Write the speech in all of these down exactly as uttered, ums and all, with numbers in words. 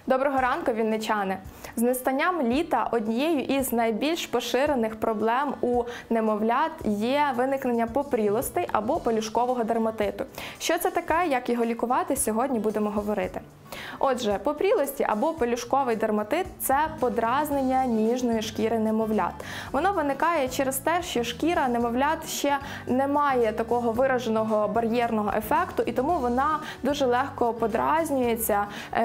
Доброго ранку, вінничани! З настанням літа однією із найбільш поширених проблем у немовлят є виникнення попрілостей або пелюшкового дерматиту. Що це таке, як його лікувати, сьогодні будемо говорити. Отже, попрілості або пелюшковий дерматит – це подразнення ніжної шкіри немовлят. Воно виникає через те, що шкіра немовлят ще не має такого вираженого бар'єрного ефекту, і тому вона дуже легко подразнюється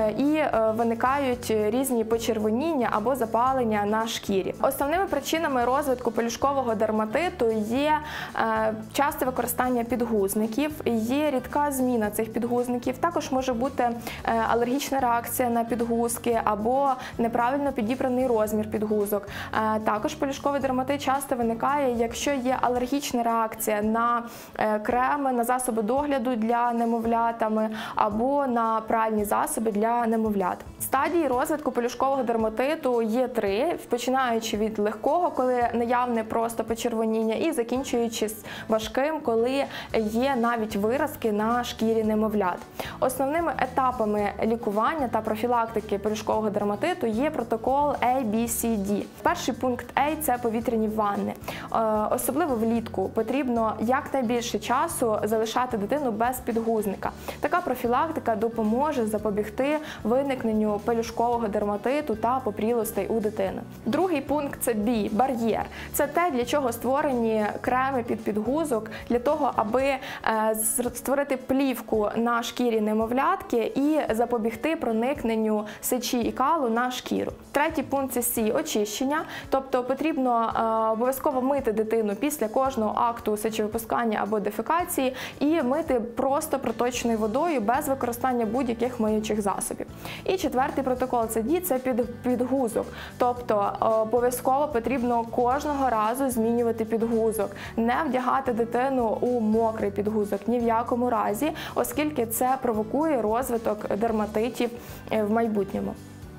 і виникають різні почервоніння або запалення на шкірі. Основними причинами розвитку пелюшкового дерматиту є часте використання підгузників, є рідка зміна цих підгузників, також може бути алергічна реакція на підгузки або неправильно підібраний розмір підгузок. Також пелюшковий дерматит часто виникає, якщо є алергічна реакція на креми, на засоби догляду для немовлятами або на пральні засоби для немовлят. Стадії розвитку пелюшкового дерматиту є три, починаючи від легкого, коли наявне просто почервоніння, і закінчуючи з важким, коли є навіть виразки на шкірі немовлят. Основними етапами лікування та профілактики пелюшкового дерматиту є протокол А, Б, С, Д. Перший пункт А – це повітряні ванни. Особливо влітку потрібно якнайбільше часу залишати дитину без підгузника. Така профілактика допоможе запобігти виникненню пелюшкового дерматиту та попрілостей у дитини. Другий пункт – це Б – бар'єр. Це те, для чого створені креми під підгузок, для того, аби створити плівку на шкірі немовлятки і запобігти проникненню сечі і калу на шкіру. Третій пункт – це С – очищення, тобто потрібно обов'язково мити дитину після кожного акту сечовипускання або дефекації і мити просто проточною водою без використання будь-яких миючих засобів. І четвертий протокол – це Д – це під, підгузок, тобто обов'язково потрібно кожного разу змінювати підгузок, не вдягати дитину у мокрий підгузок ні в якому разі, оскільки це провокує розвиток дерматитів в майбутньому.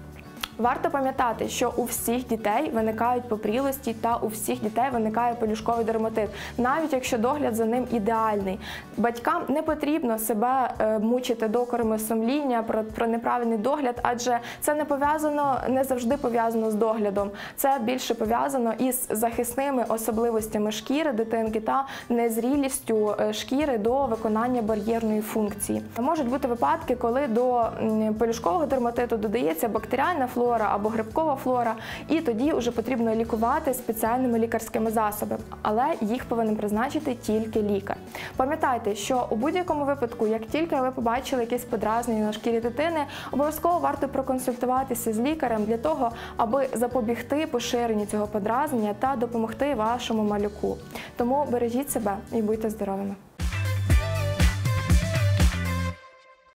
Варто пам'ятати, що у всіх дітей виникають попрілості та у всіх дітей виникає пелюшковий дерматит, навіть якщо догляд за ним ідеальний. Батькам не потрібно себе мучити докорами сумління про, про неправильний догляд, адже це не пов'язано, не завжди пов'язано з доглядом. Це більше пов'язано із захисними особливостями шкіри дитинки та незрілістю шкіри до виконання бар'єрної функції. Можуть бути випадки, коли до пелюшкового дерматиту додається бактеріальна флора або грибкова флора, і тоді вже потрібно лікувати спеціальними лікарськими засобами, але їх повинен призначити тільки лікар. Пам'ятайте, що у будь-якому випадку, як тільки ви побачили якесь подразнення на шкірі дитини, обов'язково варто проконсультуватися з лікарем для того, аби запобігти поширенню цього подразнення та допомогти вашому малюку. Тому бережіть себе і будьте здоровими!